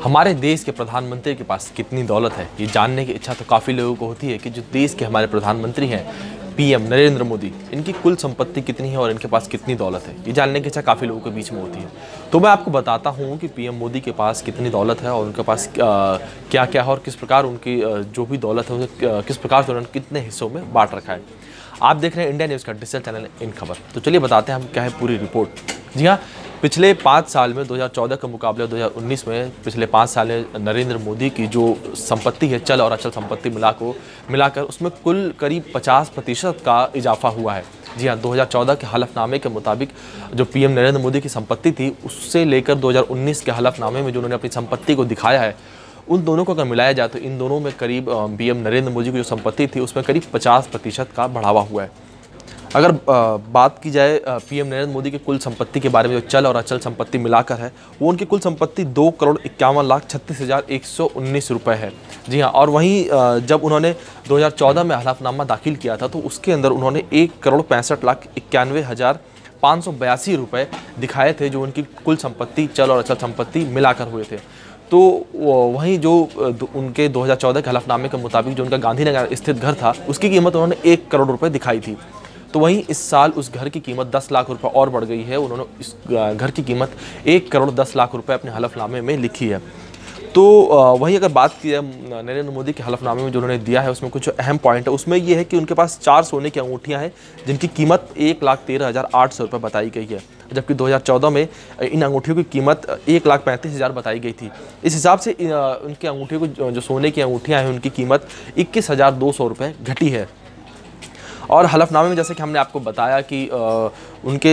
हमारे देश के प्रधानमंत्री के पास कितनी दौलत है, ये जानने की इच्छा तो काफ़ी लोगों को होती है कि जो देश के हमारे प्रधानमंत्री हैं, पीएम नरेंद्र मोदी, इनकी कुल संपत्ति कितनी है और इनके पास कितनी दौलत है, ये जानने की इच्छा काफ़ी लोगों के बीच में होती है। तो मैं आपको बताता हूँ कि पीएम मोदी के पास कितनी दौलत है और उनके पास क्या क्या है और किस प्रकार उनकी जो भी दौलत है उन्हें किस प्रकार से उन्होंने कितने हिस्सों में बांट रखा है। आप देख रहे हैं इंडिया न्यूज़ का डिजिटल चैनल इन खबर। तो चलिए बताते हैं हम क्या है पूरी रिपोर्ट। जी हाँ, पिछले 5 साल में 2014 के मुकाबले 2019 में पिछले 5 साल में नरेंद्र मोदी की जो संपत्ति है, चल और अचल संपत्ति मिलाकर उसमें कुल करीब 50% का इजाफा हुआ है। जी हाँ, 2014 के हलफनामे के मुताबिक जो पीएम नरेंद्र मोदी की संपत्ति थी, उससे लेकर 2019 के हलफनामे में जो उन्होंने अपनी संपत्ति को दिखाया है, उन दोनों को अगर मिलाया जाए तो इन दोनों में करीब पीएम नरेंद्र मोदी की जो संपत्ति थी उसमें करीब 50% का बढ़ावा हुआ है। अगर बात की जाए पीएम नरेंद्र मोदी की कुल संपत्ति के बारे में, जो चल और अचल संपत्ति मिलाकर है, वो उनकी कुल संपत्ति 2,51,36,119 रुपये है। जी हाँ, और वहीं जब उन्होंने 2014 में हलफनामा दाखिल किया था तो उसके अंदर उन्होंने 1,65,91,582 रुपये दिखाए थे, जो उनकी कुल संपत्ति, चल और अचल संपत्ति मिलाकर हुए थे। तो वहीं जो उनके 2014 के हलफनामे के मुताबिक जो उनका गांधीनगर स्थित घर था, उसकी कीमत उन्होंने 1 करोड़ रुपए दिखाई थी। तो वहीं इस साल उस घर की कीमत 10 लाख रुपए और बढ़ गई है। उन्होंने इस घर की कीमत 1 करोड़ 10 लाख रुपए अपने हलफनामे में लिखी है। तो वहीं अगर बात की जाए नरेंद्र मोदी के हलफनामे में जो उन्होंने दिया है, उसमें कुछ अहम पॉइंट है। उसमें यह है कि उनके पास 4 सोने की अंगूठियां हैं जिनकी कीमत 1,13,800 रुपये बताई गई है, जबकि 2014 में इन अंगूठियों की कीमत 1,35,000 बताई गई थी। इस हिसाब से उनकी अंगूठियों को, जो सोने की अंगूठियाँ हैं, उनकी कीमत 21,200 रुपये घटी है। और हलफनामे में जैसे कि हमने आपको बताया कि उनके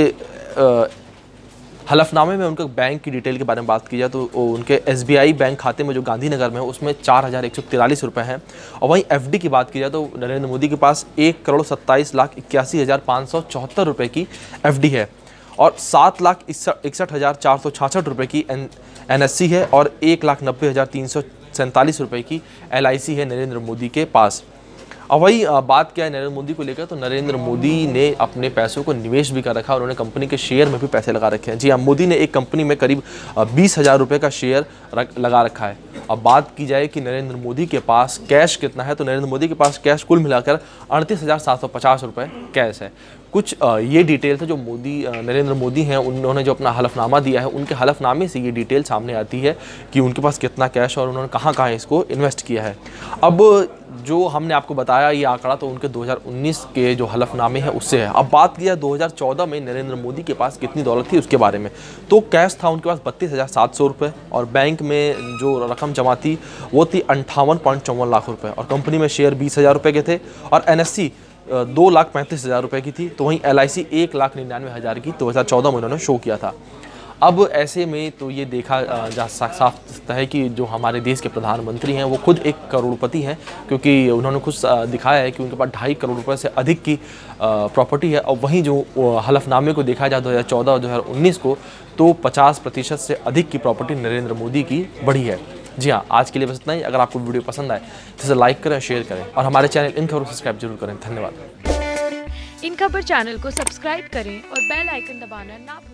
हलफनामे में उनके बैंक की डिटेल के बारे में बात की जाए तो उनके SBI बैंक खाते में जो गांधीनगर में है उसमें 4,143 रुपये हैं। और वहीं FD की बात की जाए तो नरेंद्र मोदी के पास 1,27,81,574 रुपये की FD है और 7,61,466 रुपये की NSC है और 1,90,347 रुपये की LIC है नरेंद्र मोदी के पास। और वही बात क्या है नरेंद्र मोदी को लेकर, तो नरेंद्र मोदी ने अपने पैसों को निवेश भी कर रखा है। उन्होंने कंपनी के शेयर में भी पैसे लगा रखे हैं। जी हाँ, मोदी ने एक कंपनी में करीब 20,000 रुपये का शेयर लगा रखा है। अब बात की जाए कि नरेंद्र मोदी के पास कैश कितना है, तो नरेंद्र मोदी के पास कैश कुल मिलाकर 38,750 रुपये कैश है। कुछ ये डिटेल था जो नरेंद्र मोदी हैं, उन्होंने जो अपना हलफनामा दिया है, उनके हलफनामे से ये डिटेल सामने आती है कि उनके पास कितना कैश और उन्होंने कहाँ कहाँ इसको इन्वेस्ट किया है। अब जो हमने आपको बताया ये आंकड़ा तो उनके 2019 के जो हलफनामे हैं उससे है। अब बात किया 2014 में नरेंद्र मोदी के पास कितनी दौलत थी उसके बारे में, तो कैश था उनके पास 32,700 रुपये और बैंक में जो रकम जमा थी वो थी 58.54 लाख रुपये और कंपनी में शेयर 20,000 रुपये के थे और NSC 2,35,000 रुपये की थी। तो वहीं LIC 1,99,000 की 2014 में उन्होंने शो किया था। अब ऐसे में तो ये देखा जा साफ है कि जो हमारे देश के प्रधानमंत्री हैं वो खुद एक करोड़पति हैं, क्योंकि उन्होंने खुद दिखाया है कि उनके पास 2.5 करोड़ रुपए से अधिक की प्रॉपर्टी है। और वहीं जो हलफनामे को देखा जाए 2014 और 2019 को, तो 50% से अधिक की प्रॉपर्टी नरेंद्र मोदी की बढ़ी है। जी हाँ, आज के लिए बस इतना ही। अगर आपको वीडियो पसंद आए तो इसे लाइक करें, शेयर करें और हमारे चैनल इन खबर को सब्सक्राइब जरूर करें। धन्यवाद। इन खबर चैनल को सब्सक्राइब करें और बेल आइकन दबाना ना भूलें।